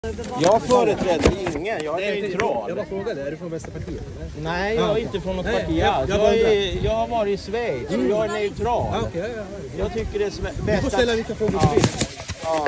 Jag företräder ingen, jag är neutral. Jag bara frågade, är du från Vänsterpartiet? Nej, jag är inte från något parti. Jag har varit i Schweiz och jag är neutral. Jag tycker det är bäst. Du får ställa vilka frågor du vill. Ja,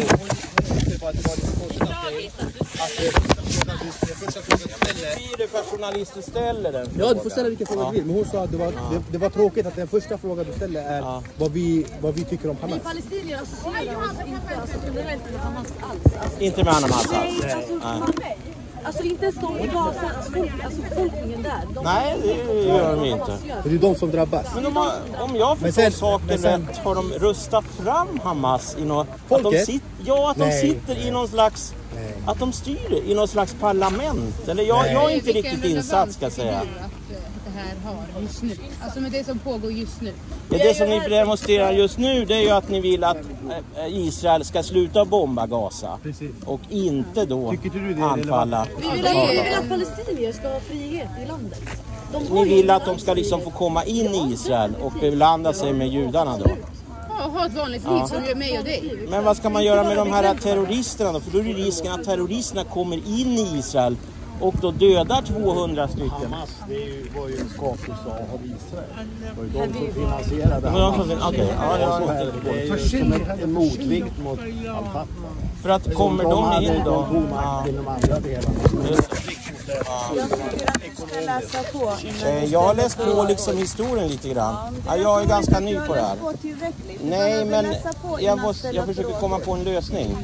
blir det för journalister ställer den frågan? Ja, du får ställa vilka frågor du vill. Men hon sa att det var tråkigt att den första frågan du ställer är vad vi tycker om Hamas. Vi palestinier associerar oss inte generellt med Hamas alls. Inte med Hamas alls? Nej, alltså inte ens de i Gaza, befolkningen där. Nej, det gör de inte. Det är de som drabbas. Men om jag förstår saken rätt har de röstat fram Hamas i något... Att de sitter i någon slags... Att de styr i någon slags parlament. Eller jag är inte riktigt insatt, ska jag säga. Det här har just nu. Alltså med det som pågår just nu. Det som ni demonstrerar just nu, det är ju att ni vill att Israel ska sluta bomba Gaza. Precis. Och inte då du anfalla. Vi vill att palestinier ska ha frihet i landet. Ni vill att de ska liksom få komma in i Israel och beblanda sig med judarna då? Ha ett vanligt liv som gör mig och dig. Men vad ska man göra med de här terroristerna då? För då är det risken att terroristerna kommer in i Israel och då dödar 200 stycken. Hamas, var ju en skapelse av Israel. Det var ju de som finansierade Hamas. Det är som en motvikt mot Al-Fatah. För att kommer de in då? De god makt inom andra delar. Jag tycker att du ska läsa på. Jag har läst på liksom historien lite grann. Jag är ganska ny på det här. Nej, men jag försöker komma på en lösning.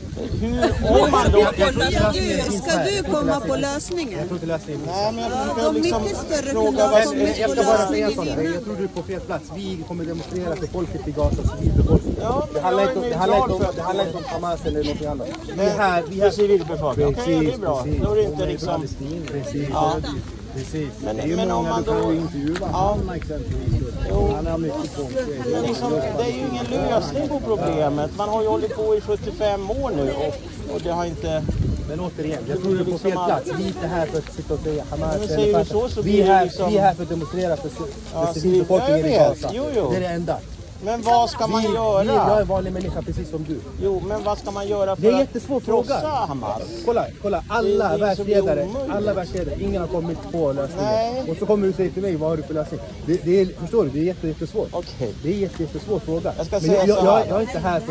Om man då... Ska du komma på lösningen? Jag tror inte lösningen. Nej, men jag försöker De liksom mycket större fråga förlag vad... som Jag ska bara säga en sak. Jag tror du är på fel plats. Vi kommer demonstrera för folket i Gaza, civilbefolkningen. Ja, Det handlar inte om Hamas eller något annat. Vi är här För civilbefolkningen. Okej, det är Precis, bra. precis. Då är det inte liksom... Precis. Ja. Precis. Det är ju många du kan ju intervjua Hanna exempelvis. Han har mycket sånt. Men liksom, det är ju ingen lösning på problemet. Man har ju hållit på i 75 år nu och det har inte... Men återigen, jag tror du är på fel plats. Vi är inte här för att sitta och säga Hamas. Vi är här för att demonstrera för civilbefolkningen i Gaza. Det är det enda. Men vad ska man göra? Jag är en vanlig människa precis som du. Jo, men vad ska man göra för Det är en jättesvår att krossa fråga. Hamas? Kolla. Alla världsledare, ingen har kommit på lösningen. Och så kommer du säga till mig, vad har du för lösning? Förstår du? Det är jättesvårt. Okej. Det är jättesvår fråga. Jag ska Men säga så här. jag är inte här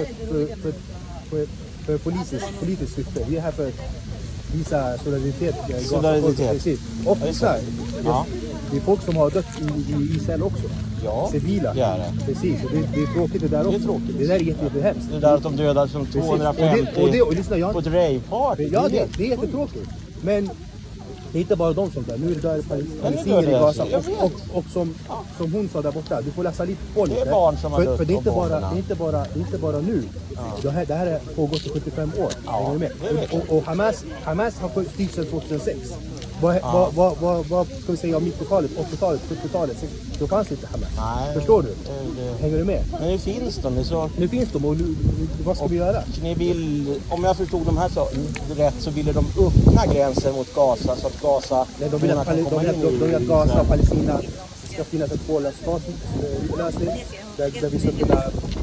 för politiskt syfte. Vi är här för att visa solidaritet. Solidaritet. Och Israel. Det är folk som har dött i Israel också. Ja, civila. det är det. Precis, och det är tråkigt det där också. Det är tråkigt. Det där är jättehemskt. Det där att de dödar som 250 på ett rave-party. Ja, det är jättetråkigt. Men det är inte bara de som dör. Nu är det där palestinier i Gaza. Och som hon sa där borta, du får läsa lite på lite. Det är barn som har dött. För det är inte bara nu. Det här har pågått i 75 år. Ja, med. Och Hamas har styrt sedan 2006. Vad ska vi säga om 90-talet, 80-talet, 70-talet? Då fanns inte Hamas. Nej, Förstår du? Hänger du med? Men nu finns de. Nu finns de och vad ska vi göra? Ni vill, om jag förstod de här rätt så ville de öppna gränsen mot Gaza så att Gaza... Nej, de vill att Gaza och Palestina ska finnas ett tvåstatslösning där vi ska kunna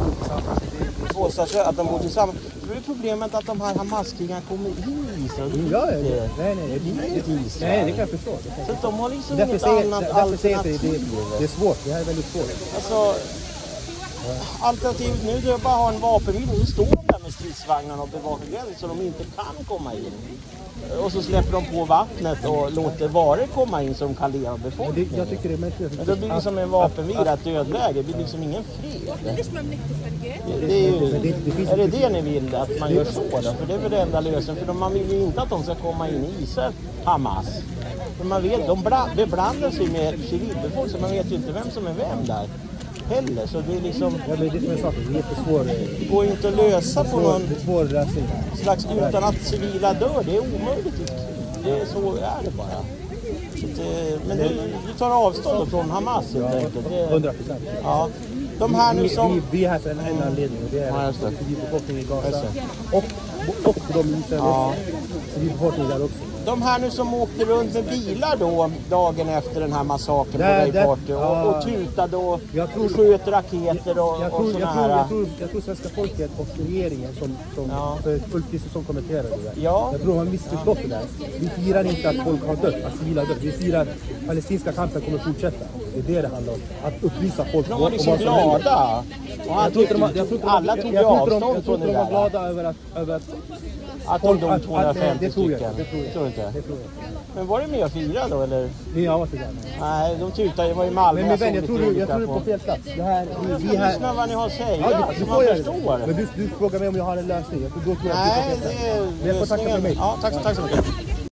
att de bor tillsammans. För det är problemet att de här Hamas-krigarna kommer in i Israel. Nej, det kan jag förstå. Så att de har liksom inget annat alternativ. Det är svårt, det här är väldigt svårt. Alltså, alternativet nu är att bara ha en vapenvila. Nu står de där med stridsvagnarna och bevakar gränsen så de inte kan komma in. Och så släpper de på vattnet och låter varor komma in så de kan leva befolkningen. Jag tycker det är märkligt. Men då blir det som en vapenvila, ett dödläge. Det blir liksom ingen fred. Är det ni vill att man gör så då? För det är väl det enda lösningen. För man vill ju inte att de ska komma in i Israel, Hamas. För man vet, de beblandar sig med civilbefolkningen så man vet ju inte vem som är vem där. Heller, så det är liksom... Ja, men det är som jag sa, det är jättesvårt. Det går ju inte att lösa på någon lösning. slags utan att civila dör. Det är omöjligt. Så är det bara. Så men du tar avstånd från Hamas helt enkelt. 100%. Ja. De här nu som... Vi är här för en anledning och det är civilbefolkningen i Gaza. Och och de Israel civilbefolkningen där också. De här nu som åkte runt med bilar då dagen efter den här massakern på Rave Party och tutade och sköt raketer och sådana här. Jag tror svenska folket och regeringen som för Ulf Kristersson kommenterade det där. Ja. Jag tror de har missförstått det där. Vi firar inte att folk har dött, att civila har dött. Vi firar att palestinska kampen kommer fortsätta. Det är det handlar om. Att upplysa folk de var liksom glada. Alla tog avstånd från det där. Jag tror de var glada över att de dog 250 stycken. Det tror jag. Men var det med att fira då eller? Jag var inte där. Nej, de tutade, det var i Malmö. Men vän, jag tror du är på fel plats. Vi här. Lyssna vad ni har att säga, så man förstår. Men du frågar mig om jag har en lösning. Nej, det är lösningen. Ja, tack så mycket.